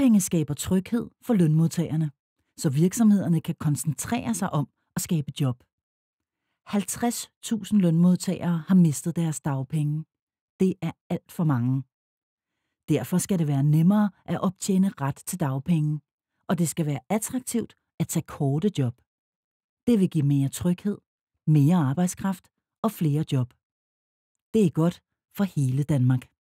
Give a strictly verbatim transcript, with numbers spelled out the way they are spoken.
Dagpenge skaber tryghed for lønmodtagerne, så virksomhederne kan koncentrere sig om at skabe job. halvtreds tusind lønmodtagere har mistet deres dagpenge. Det er alt for mange. Derfor skal det være nemmere at optjene ret til dagpenge, og det skal være attraktivt at tage korte job. Det vil give mere tryghed, mere arbejdskraft og flere job. Det er godt for hele Danmark.